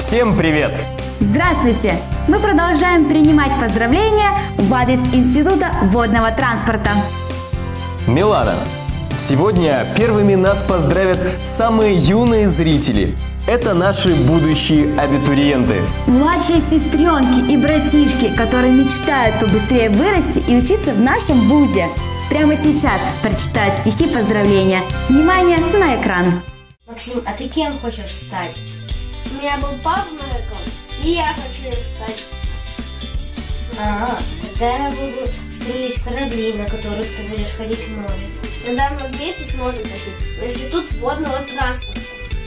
Всем привет! Здравствуйте! Мы продолжаем принимать поздравления в адрес Института водного транспорта. Милана, сегодня первыми нас поздравят самые юные зрители. Это наши будущие абитуриенты. Младшие сестренки и братишки, которые мечтают побыстрее вырасти и учиться в нашем вузе. Прямо сейчас прочитают стихи поздравления. Внимание на экран. Максим, а ты кем хочешь стать? У меня был папа моряком, и я хочу им стать. Тогда я буду строить корабли, на которых ты будешь ходить в море. Тогда мы вместе сможем ходить в Институт водного транспорта.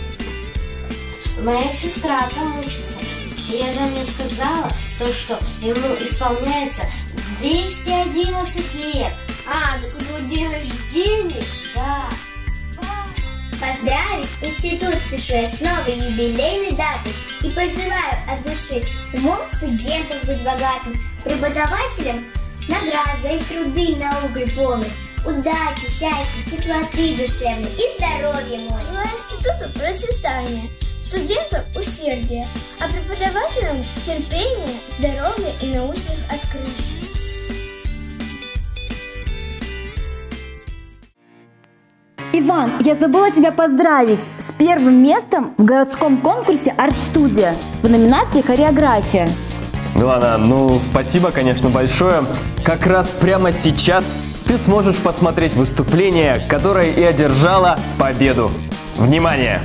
Моя сестра там учится, и она мне сказала, что ему исполняется 211 лет. Так у него день рождения? Да. Поздравить институт спешу я с новой юбилейной датой и пожелаю от души умом студентам быть богатым, преподавателям наград за их труды наукой полной, удачи, счастья, теплоты душевной и здоровья можно. Желаю институту процветания, студентам усердия, а преподавателям терпения, здоровья и научных открытий. Иван, я забыла тебя поздравить с первым местом в городском конкурсе «Арт-студия» в номинации «Хореография». Милана, спасибо, конечно, большое. Как раз прямо сейчас ты сможешь посмотреть выступление, которое и одержало победу. Внимание!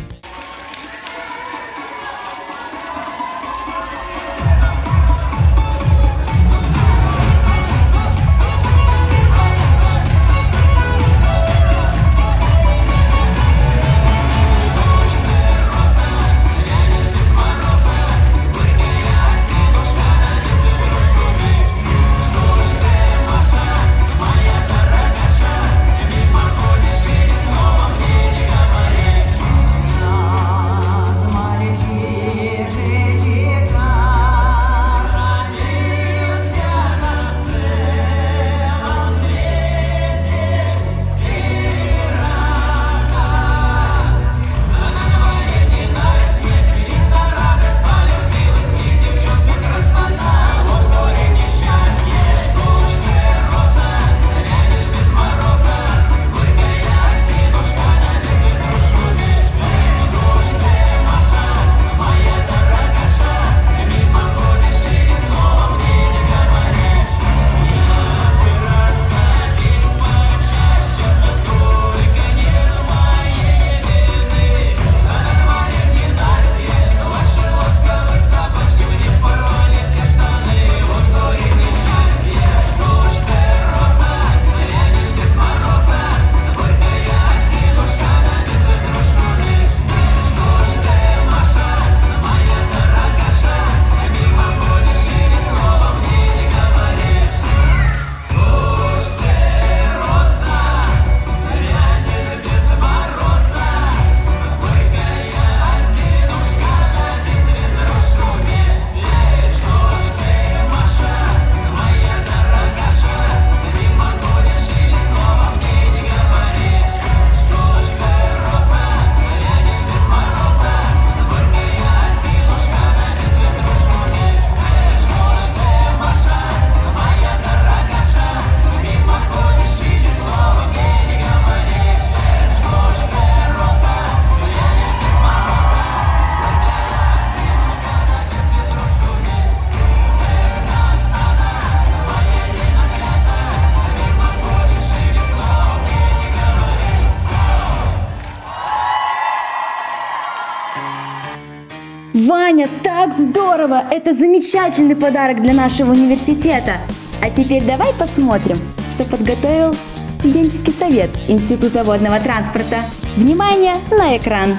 Ваня, так здорово! Это замечательный подарок для нашего университета. А теперь давай посмотрим, что подготовил студенческий совет Института водного транспорта. Внимание на экран!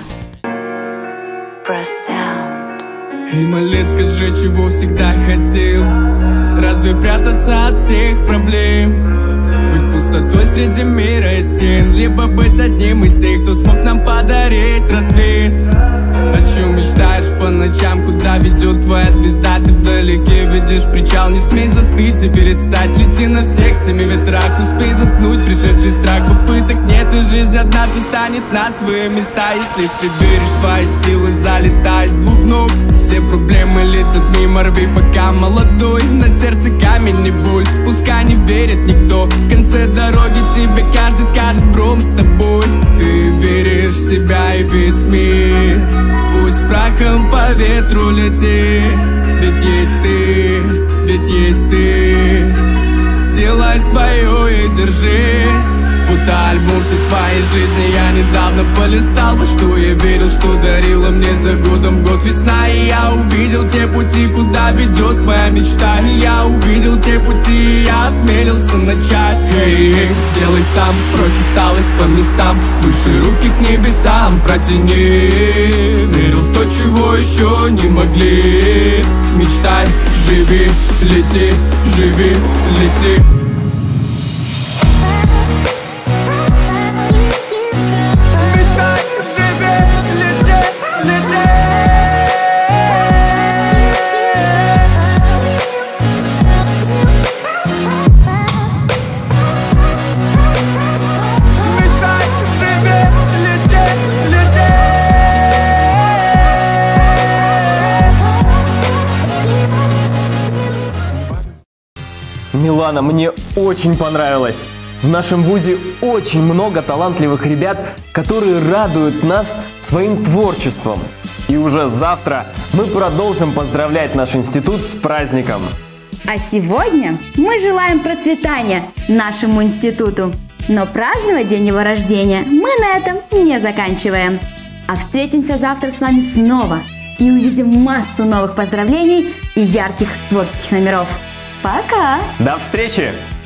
Эй, малец, скажи, чего всегда хотел? Разве прятаться от всех проблем? Быть пустотой среди мира и стен, либо быть одним из тех, кто смог нам подарить рассвет. О чем мечтаешь по ночам, куда ведет твоя звезда? Ты вдалеке видишь причал, не смей застыть и перестать. Лети на всех 7 ветрах, успей заткнуть пришедший страх. Попыток нет, и жизнь одна все станет на свои места. Если ты веришь в свои силы, залетай с двух ног. Все проблемы летят мимо, рви пока молодой. На сердце камень и боль, пускай не верит никто. В конце дороги тебе каждый скажет: бро, мы с тобой. Ты веришь в себя и весь мир, пусть прахом по ветру лети. Ведь есть ты, ведь есть ты. Делай свое и держись. Фотоальбом всей своей жизни я недавно полистал. Во что я верил, что дарила мне за годом год весна. И я увидел те пути, куда ведет моя мечта. И я увидел те пути, и я осмелился начать. Эй, сделай сам, прочь усталость по местам. Выше руки к небесам протяни. Верил в то, чего еще не могли. Мечтай, живи, лети, живи, лети. Милана, мне очень понравилось. В нашем вузе очень много талантливых ребят, которые радуют нас своим творчеством. И уже завтра мы продолжим поздравлять наш институт с праздником. А сегодня мы желаем процветания нашему институту. Но праздновать день его рождения мы на этом не заканчиваем. А встретимся завтра с вами снова и увидим массу новых поздравлений и ярких творческих номеров. Пока! До встречи!